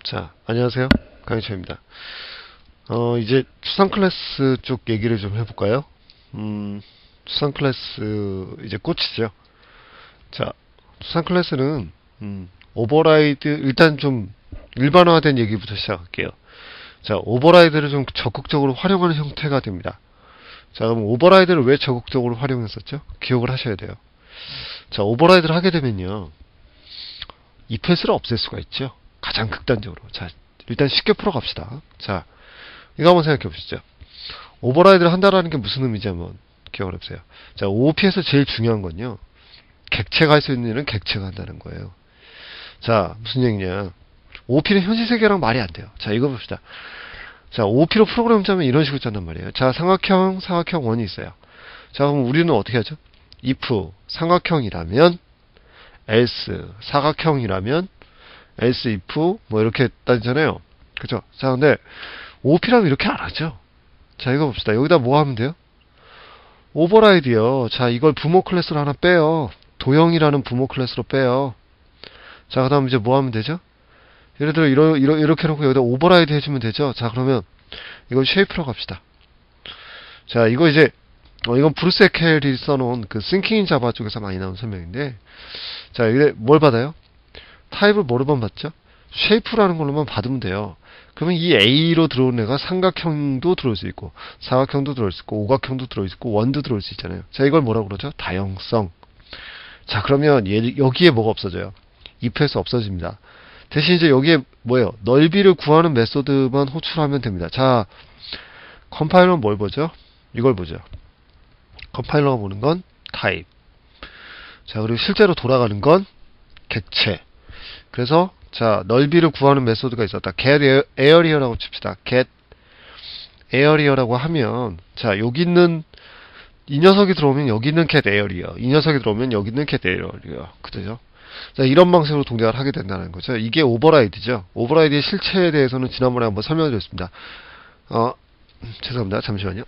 자, 안녕하세요. 강희철입니다. 이제 추상 클래스 쪽 얘기를 좀 해볼까요? 추상 클래스 이제 꽃이죠. 자, 추상 클래스는 오버라이드 일단 좀 일반화된 얘기부터 시작할게요. 자, 오버라이드를 좀 적극적으로 활용하는 형태가 됩니다. 자, 그럼 오버라이드를 왜 적극적으로 활용했었죠? 기억을 하셔야 돼요. 자, 오버라이드를 하게 되면요, ifelse를 없앨 수가 있죠. 가장 극단적으로. 자, 일단 쉽게 풀어갑시다. 자, 이거 한번 생각해 보시죠. 오버라이드를 한다라는 게 무슨 의미인지 한번 기억을 해보세요. 자, OOP에서 제일 중요한 건요, 객체가 할 수 있는 일은 객체가 한다는 거예요. 자, 무슨 얘기냐. OOP는 현실 세계랑 말이 안 돼요. 자, 이거 봅시다. 자, OOP로 프로그램 짜면 이런 식으로 짠단 말이에요. 자, 삼각형, 사각형, 원이 있어요. 자, 그럼 우리는 어떻게 하죠? if 삼각형이라면 else 사각형이라면 else if 뭐 이렇게 따지잖아요. 그죠? 자, 근데 OOP라면 이렇게 안 하죠. 자, 이거 봅시다. 여기다 뭐 하면 돼요? 오버라이드요. 자, 이걸 부모 클래스로 하나 빼요. 도형이라는 부모 클래스로 빼요. 자, 그 다음 이제 뭐 하면 되죠? 예를 들어 이렇게 해놓고 여기다 오버라이드 해주면 되죠. 자, 그러면 이걸 쉐이프라고 합시다. 자, 이거 이제 이건 브루스 에켈이 써놓은 그 싱킹 인 자바 쪽에서 많이 나온 설명인데, 자, 이게 뭘 받아요? 타입을 뭐로만 받죠? 쉐이프라는 걸로만 받으면 돼요. 그러면 이 A로 들어온 애가 삼각형도 들어올 수 있고, 사각형도 들어올 수 있고, 오각형도 들어올 수 있고, 원도 들어올 수 있잖아요. 자, 이걸 뭐라고 그러죠? 다형성. 자, 그러면 여기에 뭐가 없어져요? if에서 없어집니다. 대신 이제 여기에 뭐예요? 넓이를 구하는 메소드만 호출하면 됩니다. 자, 컴파일러는 뭘 보죠? 이걸 보죠. 컴파일러가 보는 건 타입. 자, 그리고 실제로 돌아가는 건 객체. 그래서 자, 넓이를 구하는 메소드가 있었다. get area라고 칩시다. get area라고 하면, 자, 여기 있는 이 녀석이 들어오면 여기 있는 get area, 이 녀석이 들어오면 여기 있는 get area. 그죠? 자, 이런 방식으로 동작을 하게 된다는 거죠. 이게 오버라이드죠. 오버라이드의 실체에 대해서는 지난번에 한번 설명을 드렸습니다. 죄송합니다. 잠시만요.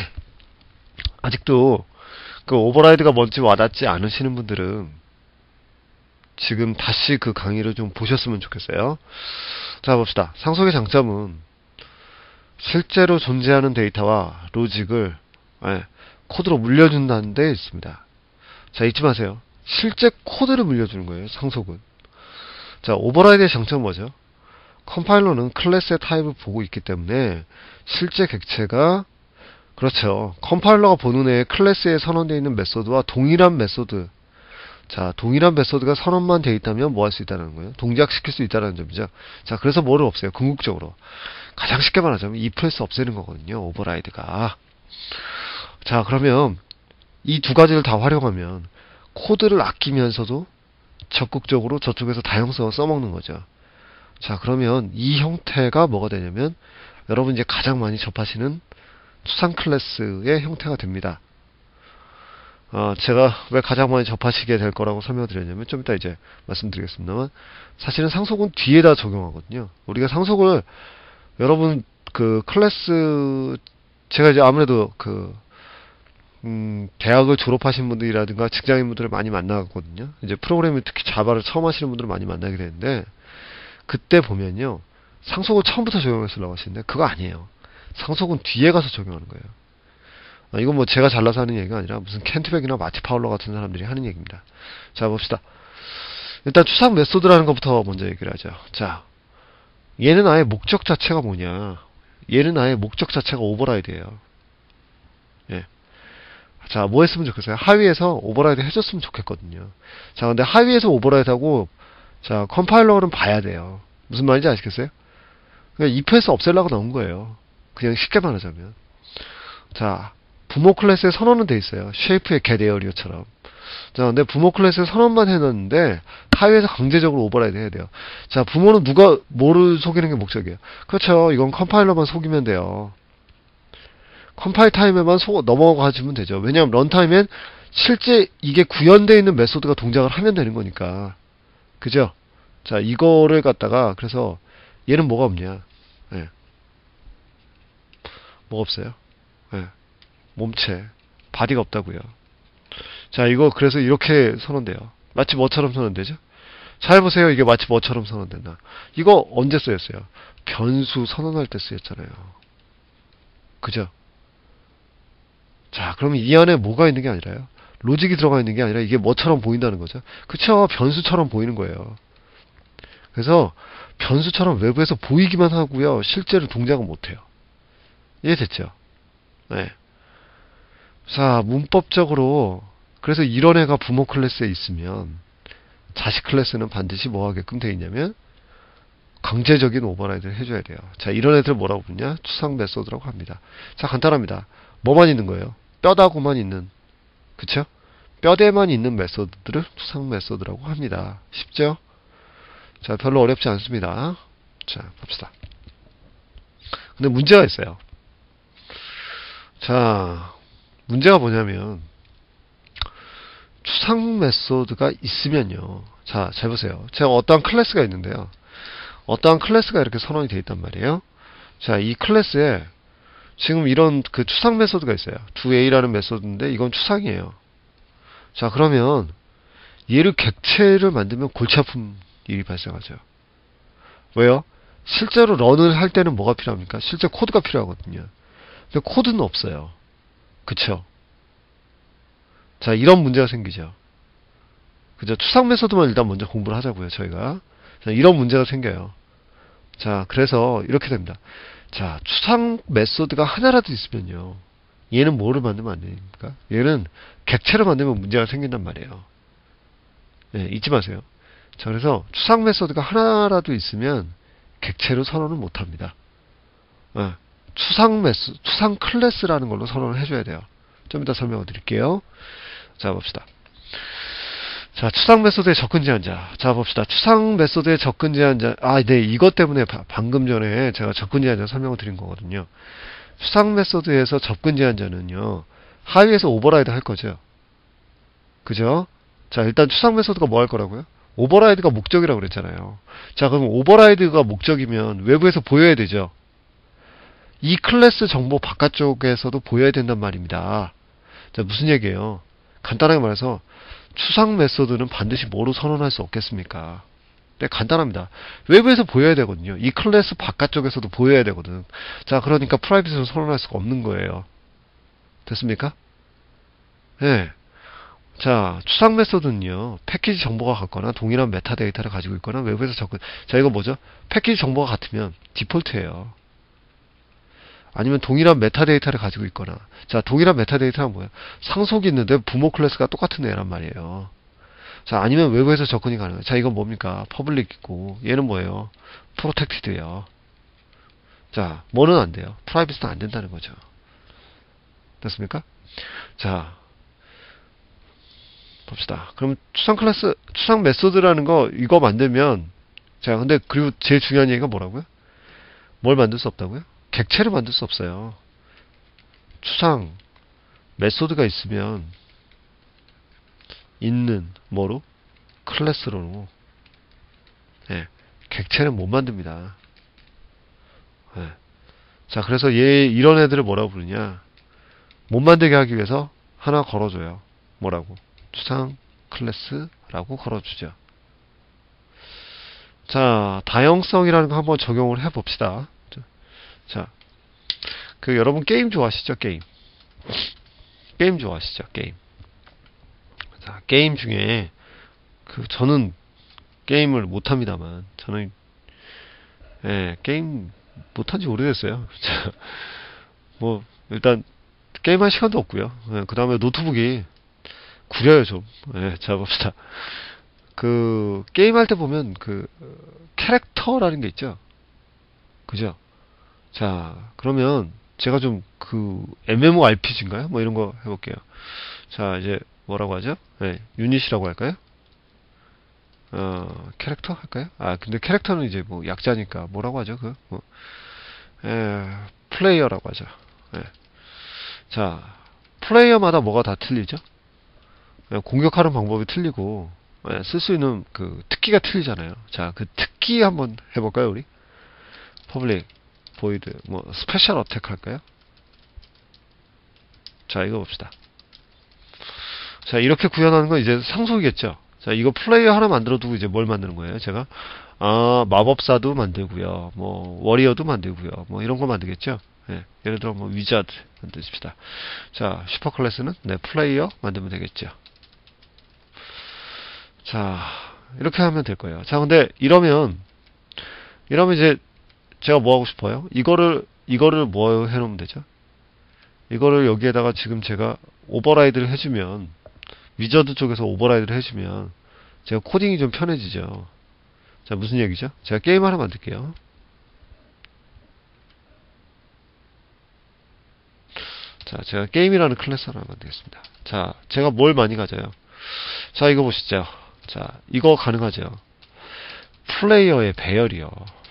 아직도 그 오버라이드가 뭔지 와닿지 않으시는 분들은 지금 다시 그 강의를 좀 보셨으면 좋겠어요. 자, 봅시다. 상속의 장점은 실제로 존재하는 데이터와 로직을 코드로 물려준다는 데 있습니다. 자, 잊지 마세요. 실제 코드를 물려주는 거예요, 상속은. 자, 오버라이드의 장점은 뭐죠? 컴파일러는 클래스의 타입을 보고 있기 때문에 실제 객체가, 그렇죠, 컴파일러가 보는 애의 클래스에 선언되어 있는 메소드와 동일한 메소드, 자, 동일한 메소드가 선언만 되어 있다면 뭐 할 수 있다는 거예요? 동작시킬 수 있다는 점이죠. 자, 그래서 뭐를 없애요? 궁극적으로 가장 쉽게 말하자면 ifelse 없애는 거거든요, 오버라이드가. 자, 그러면 이 두 가지를 다 활용하면 코드를 아끼면서도 적극적으로 저쪽에서 다형성을 써먹는 거죠. 자, 그러면 이 형태가 뭐가 되냐면 여러분 이제 가장 많이 접하시는 추상 클래스의 형태가 됩니다. 제가 왜 가장 많이 접하시게 될 거라고 설명드렸냐면 좀 이따 이제 말씀드리겠습니다만, 사실은 상속은 뒤에다 적용하거든요. 우리가 상속을, 여러분 그 클래스, 제가 이제 아무래도 대학을 졸업하신 분들이라든가 직장인분들을 많이 만나거든요. 이제 프로그래밍 특히 자바를 처음 하시는 분들을 많이 만나게 되는데, 그때 보면요, 상속을 처음부터 적용했으려고 하시는데 그거 아니에요. 상속은 뒤에 가서 적용하는 거예요. 이건 뭐 제가 잘나서 하는 얘기가 아니라 무슨 켄트백이나 마티 파울러 같은 사람들이 하는 얘기입니다. 자, 봅시다. 일단 추상 메소드라는 것부터 먼저 얘기를 하죠. 자, 얘는 아예 목적 자체가 뭐냐, 얘는 아예 목적 자체가 오버라이드예요. 예. 자, 뭐 했으면 좋겠어요? 하위에서 오버라이드 해줬으면 좋겠거든요. 자, 근데 하위에서 오버라이드하고, 자, 컴파일러는 봐야 돼요. 무슨 말인지 아시겠어요? 그냥 if에서 없애려고 나온 거예요. 그냥 쉽게 말하자면. 자, 부모 클래스에 선언은 돼 있어요. 쉐이프의 get area처럼. 자, 근데 부모 클래스에 선언만 해놨는데 하위에서 강제적으로 오버라이드 해야 돼요. 자, 부모는 뭐를 속이는 게 목적이에요? 그렇죠. 이건 컴파일러만 속이면 돼요. 컴파일 타임에만 넘어가주면 되죠. 왜냐하면 런타임엔 실제 이게 구현되어 있는 메소드가 동작을 하면 되는 거니까. 그죠? 자, 이거를 갖다가, 그래서 얘는 뭐가 없냐? 예. 뭐가 없어요? 예. 몸체, 바디가 없다고요. 자, 이거 그래서 이렇게 선언돼요. 마치 뭐처럼 선언되죠? 잘 보세요. 이게 마치 뭐처럼 선언된다. 이거 언제 쓰였어요? 변수 선언할 때 쓰였잖아요. 그죠? 자, 그러면 이 안에 뭐가 있는 게 아니라요? 로직이 들어가 있는 게 아니라 이게 뭐처럼 보인다는 거죠. 그쵸? 변수처럼 보이는 거예요. 그래서 변수처럼 외부에서 보이기만 하고요. 실제로 동작은 못해요. 이해됐죠? 네. 자, 문법적으로 그래서 이런 애가 부모 클래스에 있으면 자식 클래스는 반드시 뭐 하게끔 되어 있냐면 강제적인 오버라이드를 해줘야 돼요. 자, 이런 애들 뭐라고 부르냐? 추상 메소드라고 합니다. 자, 간단합니다. 뭐만 있는 거예요? 뼈다구만 있는, 그쵸? 뼈대만 있는 메소드들을 추상 메소드라고 합니다. 쉽죠? 자, 별로 어렵지 않습니다. 자, 봅시다. 근데 문제가 있어요. 자, 문제가 뭐냐면 추상 메소드가 있으면요. 자, 잘 보세요. 제가 어떠한 클래스가 있는데요. 어떠한 클래스가 이렇게 선언이 되어 있단 말이에요. 자, 이 클래스에 지금 이런 그 추상 메소드가 있어요. doA라는 메소드인데 이건 추상이에요. 자, 그러면 얘를 객체를 만들면 골치 아픈 일이 발생하죠. 왜요? 실제로 런을 할 때는 뭐가 필요합니까? 실제 코드가 필요하거든요. 근데 코드는 없어요. 그쵸? 자, 이런 문제가 생기죠. 그죠? 추상 메소드만 일단 먼저 공부를 하자고요, 저희가. 자, 이런 문제가 생겨요. 자, 그래서 이렇게 됩니다. 자, 추상 메소드가 하나라도 있으면요. 얘는 뭐를 만들면 안 됩니까? 얘는 객체를 만들면 문제가 생긴단 말이에요. 네, 잊지 마세요. 자, 그래서 추상 메소드가 하나라도 있으면 객체로 선언을 못 합니다. 네, 추상 클래스라는 걸로 선언을 해줘야 돼요. 좀 이따 설명을 드릴게요. 자, 봅시다. 자, 추상 메소드의 접근 제한자. 자, 봅시다. 추상 메소드의 접근 제한자. 아, 네, 이것 때문에 방금 전에 제가 접근 제한자 설명을 드린 거거든요. 추상 메소드에서 접근 제한자는요, 하위에서 오버라이드 할 거죠. 그죠? 자, 일단 추상 메소드가 뭐 할 거라고요? 오버라이드가 목적이라고 그랬잖아요. 자, 그럼 오버라이드가 목적이면 외부에서 보여야 되죠. 이 클래스 정보 바깥쪽에서도 보여야 된단 말입니다. 자, 무슨 얘기예요? 간단하게 말해서 추상 메소드는 반드시 뭐로 선언할 수 없겠습니까? 네, 간단합니다. 외부에서 보여야 되거든요. 이 클래스 바깥쪽에서도 보여야 되거든. 자, 그러니까 프라이빗으로 선언할 수가 없는 거예요. 됐습니까? 네. 자, 추상 메소드는요, 패키지 정보가 같거나 동일한 메타데이터를 가지고 있거나 외부에서 접근. 자, 이거 뭐죠? 패키지 정보가 같으면 디폴트예요. 아니면 동일한 메타데이터를 가지고 있거나. 자, 동일한 메타데이터는 뭐예요? 상속이 있는데 부모 클래스가 똑같은 애란 말이에요. 자, 아니면 외부에서 접근이 가능해요. 자, 이건 뭡니까? 퍼블릭이고, 얘는 뭐예요? 프로텍티드예요. 자, 뭐는 안 돼요? 프라이빗은 안 된다는 거죠. 됐습니까? 자, 봅시다. 그럼 추상 메소드라는 거, 이거 만들면, 자, 근데, 그리고 제일 중요한 얘기가 뭐라고요? 뭘 만들 수 없다고요? 객체를 만들 수 없어요. 추상 메소드가 있으면 있는 뭐로? 클래스로. 네, 객체는 못 만듭니다. 네. 자, 그래서 이런 애들을 뭐라고 부르냐? 못 만들게 하기 위해서 하나 걸어줘요. 뭐라고? 추상 클래스라고 걸어주죠. 자, 다형성이라는 거 한번 적용을 해봅시다. 자, 여러분 게임 좋아하시죠? 게임 좋아하시죠? 게임. 자, 게임 중에 저는 게임을 못합니다만 저는 게임 못한 지 오래됐어요. 자, 뭐 일단 게임할 시간도 없고요. 그 다음에 노트북이 구려요 좀. 자, 봅시다. 게임할 때 보면 캐릭터라는 게 있죠. 그죠? 자, 그러면 제가 좀 MMORPG인가요? 뭐 이런 거 해볼게요. 자, 이제 뭐라고 하죠? 유닛이라고 할까요? 캐릭터 할까요? 아, 근데 캐릭터는 이제 뭐 약자니까 뭐라고 하죠? 플레이어라고 하죠. 자, 플레이어마다 뭐가 다 틀리죠? 공격하는 방법이 틀리고 쓸 수 있는 특기가 틀리잖아요. 자, 특기 한번 해볼까요, 우리? 퍼블릭 보이드 스페셜 어택 할까요? 자, 이거 봅시다. 자, 이렇게 구현하는 건 이제 상속이겠죠. 자, 이거 플레이어 하나 만들어 두고 이제 뭘 만드는 거예요? 제가 마법사도 만들고요. 뭐 워리어도 만들고요. 뭐 이런 거 만들겠죠? 예, 예를 들어 뭐 위자드 만드십시다. 자, 슈퍼 클래스는 네, 플레이어 만들면 되겠죠. 자, 이렇게 하면 될 거예요. 자, 근데 이러면 이제 제가 뭐 하고 싶어요? 이거를 뭐 해놓으면 되죠? 이거를 여기에다가 지금 제가 오버라이드를 해주면, 위저드 쪽에서 오버라이드를 해주면 제가 코딩이 좀 편해지죠. 자, 무슨 얘기죠? 제가 게임 하나 만들게요. 자, 제가 게임이라는 클래스 하나 만들겠습니다. 자, 제가 뭘 많이 가져요? 자, 이거 보시죠. 자, 이거 가능하죠? 플레이어의 배열이요.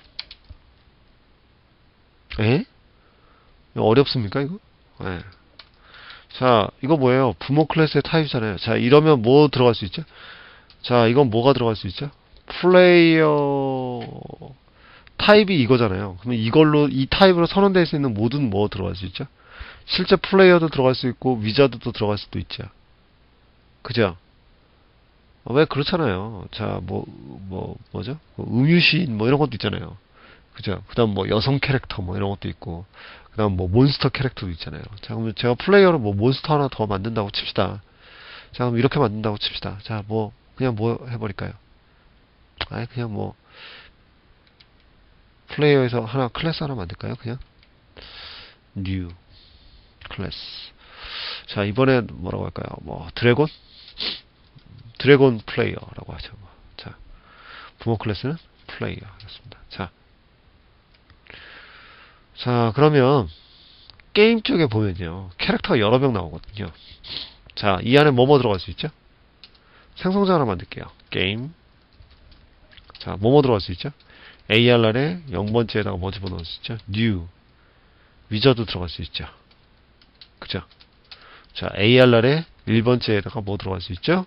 에? 이거 어렵습니까, 이거? 예. 자, 이거 뭐예요? 부모 클래스의 타입이잖아요. 자, 이러면 뭐 들어갈 수 있죠? 자, 이건 뭐가 들어갈 수 있죠? 플레이어 타입이 이거잖아요. 그러면 이걸로, 이 타입으로 선언될 수 있는 모든 뭐 들어갈 수 있죠? 실제 플레이어도 들어갈 수 있고, 위자드도 들어갈 수도 있죠. 그죠? 왜 그렇잖아요. 자, 뭐죠? 음유시인, 뭐 이런 것도 있잖아요. 그죠? 그 다음 뭐 여성 캐릭터, 뭐 이런 것도 있고, 그 다음 뭐 몬스터 캐릭터도 있잖아요. 자, 그러면 제가 플레이어로 뭐 몬스터 하나 더 만든다고 칩시다. 자, 그럼 이렇게 만든다고 칩시다. 자, 그냥 뭐 해버릴까요? 아예 그냥 뭐, 플레이어에서 클래스 하나 만들까요? 그냥? new 클래스. 자, 이번엔 뭐라고 할까요? 뭐, 드래곤 플레이어라고 하죠. 자, 부모 클래스는 플레이어였습니다. 자, 그러면 게임 쪽에 보면요, 캐릭터가 여러 명 나오거든요. 자, 이 안에 뭐뭐 들어갈 수 있죠? 생성자 하나 만들게요. 게임. 자, 뭐뭐 들어갈 수 있죠? AR에 0번째에다가 뭐 집어넣을 수 있죠? new. 위저드 들어갈 수 있죠. 그죠? 자, AR에 1번째에다가 뭐 들어갈 수 있죠?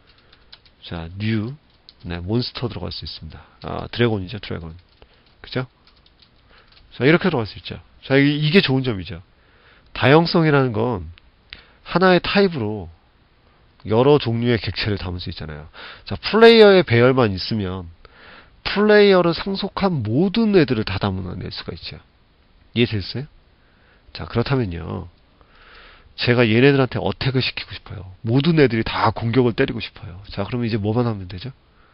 자, new. 네, 몬스터 들어갈 수 있습니다. 드래곤이죠, 드래곤. 그죠? 자, 이렇게 들어갈 수 있죠. 자, 이게 좋은 점이죠. 다양성이라는 건 하나의 타입으로 여러 종류의 객체를 담을 수 있잖아요. 자, 플레이어의 배열만 있으면 플레이어를 상속한 모든 애들을 다 담아낼 수가 있죠. 이해됐어요? 자, 그렇다면요, 제가 얘네들한테 어택을 시키고 싶어요. 모든 애들이 다 공격을 때리고 싶어요. 자, 그러면 이제 뭐만 하면 되죠?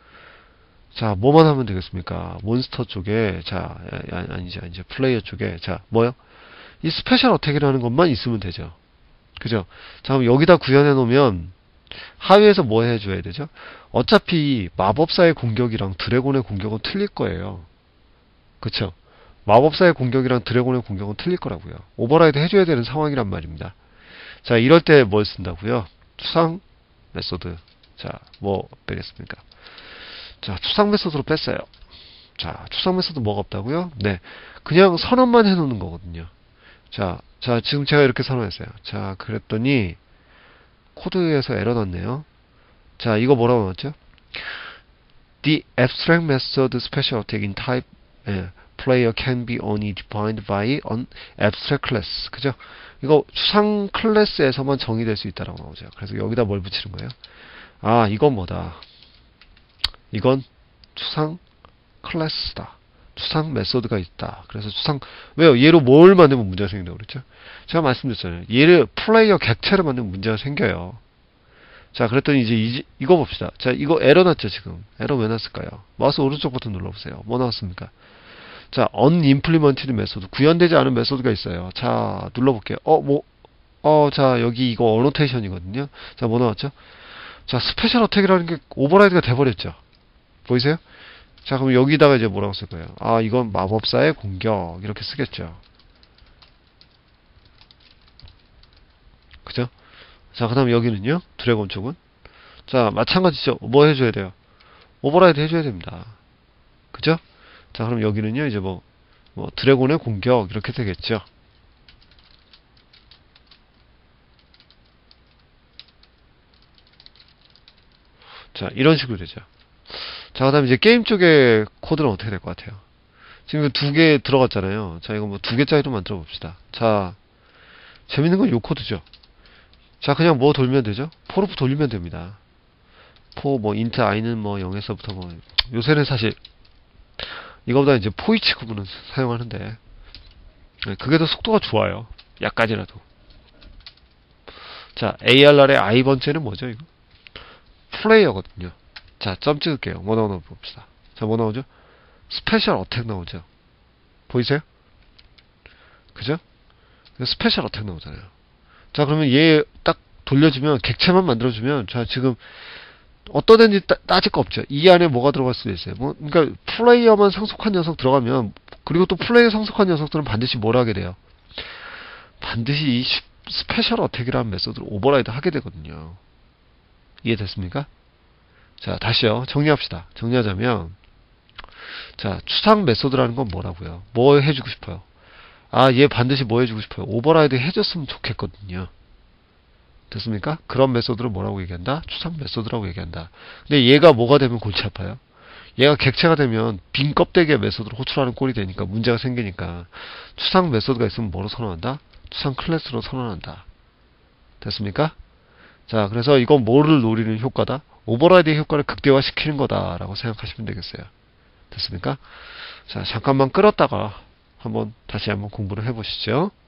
자, 뭐만 하면 되겠습니까? 몬스터 쪽에, 자, 아니죠. 플레이어 쪽에, 자, 뭐요? 이 스페셜 어택이라는 것만 있으면 되죠. 그죠? 자, 그럼 여기다 구현해 놓으면, 하위에서 뭐 해줘야 되죠? 어차피 마법사의 공격이랑 드래곤의 공격은 틀릴 거예요. 그쵸? 마법사의 공격이랑 드래곤의 공격은 틀릴 거라고요. 오버라이드 해줘야 되는 상황이란 말입니다. 자, 이럴 때 뭘 쓴다고요? 추상 메소드. 자, 뭐 빼겠습니까? 자, 추상 메소드로 뺐어요. 자, 추상 메소드 뭐가 없다고요? 네, 그냥 선언만 해놓는 거거든요. 자, 지금 제가 이렇게 선언했어요. 자, 그랬더니 코드에서 에러 났네요. 자, 이거 뭐라고 나왔죠? The abstract method special attack in type player can be only defined by an abstract class. 그죠? 이거 추상 클래스에서만 정의될 수 있다라고 나오죠. 그래서 여기다 뭘 붙이는 거예요? 이건 뭐다? 이건 추상 클래스다. 추상 메소드가 있다. 그래서 왜요? 얘로 뭘 만들면 문제가 생긴다고 그랬죠? 제가 말씀드렸잖아요. 얘를 플레이어 객체를 만들면 문제가 생겨요. 자, 그랬더니 이제 이거 봅시다. 자, 이거 에러 났죠, 지금. 에러 왜 났을까요? 마우스 오른쪽 버튼 눌러보세요. 뭐 나왔습니까? 자, unimplemented 메소드. 구현되지 않은 메소드가 있어요. 자, 눌러볼게요. 자, 여기 이거 어노테이션이거든요. 자, 뭐 나왔죠? 자, 스페셜 어택이라는 게 오버라이드가 돼버렸죠. 보이세요? 자, 그럼 여기다가 이제 뭐라고 쓸 거예요? 이건 마법사의 공격. 이렇게 쓰겠죠. 그죠? 자, 그 다음 여기는요? 드래곤 쪽은? 자, 마찬가지죠. 뭐 해줘야 돼요? 오버라이드 해줘야 됩니다. 그죠? 자, 그럼 여기는요, 이제 뭐 드래곤의 공격. 이렇게 되겠죠. 자, 이런 식으로 되죠. 자, 그 다음에 이제 게임 쪽의 코드는 어떻게 될 것 같아요? 지금 2개 들어갔잖아요. 자, 이거 뭐 2개짜리도 만들어 봅시다. 자, 재밌는 건 요 코드죠. 자, 그냥 뭐 돌면 되죠? 포르프 돌리면 됩니다. 뭐 int i는 뭐 0에서부터 뭐 요새는 사실 이거보다 이제 포이치 구분은 사용하는데 네, 그게 더 속도가 좋아요. 약간이라도. 자, ARR의 i번째는 뭐죠, 이거? 플레이어거든요. 자, 점 찍을게요. 뭐 나오나 봅시다. 자, 뭐 나오죠? 스페셜 어택 나오죠. 보이세요? 그죠? 스페셜 어택 나오잖아요. 자, 그러면 얘 딱 돌려주면, 객체만 만들어주면, 자, 지금, 어떤 애인지 따질 거 없죠. 이 안에 뭐가 들어갈 수도 있어요. 뭐, 그러니까, 플레이어만 상속한 녀석 들어가면, 그리고 또 플레이어 상속한 녀석들은 반드시 뭘 하게 돼요? 반드시 이 스페셜 어택이라는 메소드를 오버라이드 하게 되거든요. 이해됐습니까? 자, 다시요. 정리합시다. 정리하자면, 자, 추상 메소드라는 건 뭐라고요? 뭐 해주고 싶어요? 아, 얘 반드시 뭐 해주고 싶어요? 오버라이드 해줬으면 좋겠거든요. 됐습니까? 그런 메소드를 뭐라고 얘기한다? 추상 메소드라고 얘기한다. 근데 얘가 뭐가 되면 골치 아파요? 얘가 객체가 되면 빈 껍데기의 메소드를 호출하는 꼴이 되니까 문제가 생기니까 추상 메소드가 있으면 뭐로 선언한다? 추상 클래스로 선언한다. 됐습니까? 자, 그래서 이건 뭐를 노리는 효과다? 오버라이드의 효과를 극대화시키는 거다라고 생각하시면 되겠어요. 됐습니까? 자, 잠깐만 끌었다가 다시 한번 공부를 해보시죠.